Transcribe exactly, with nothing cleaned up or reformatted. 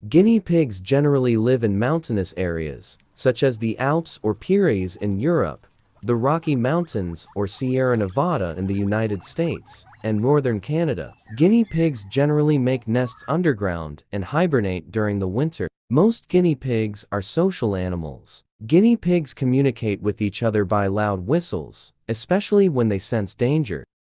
Guinea pigs generally live in mountainous areas, such as the Alps or Pyrenees in Europe, the Rocky Mountains or Sierra Nevada in the United States, and northern Canada. Guinea pigs generally make nests underground and hibernate during the winter. Most guinea pigs are social animals. Guinea pigs communicate with each other by loud whistles, especially when they sense danger.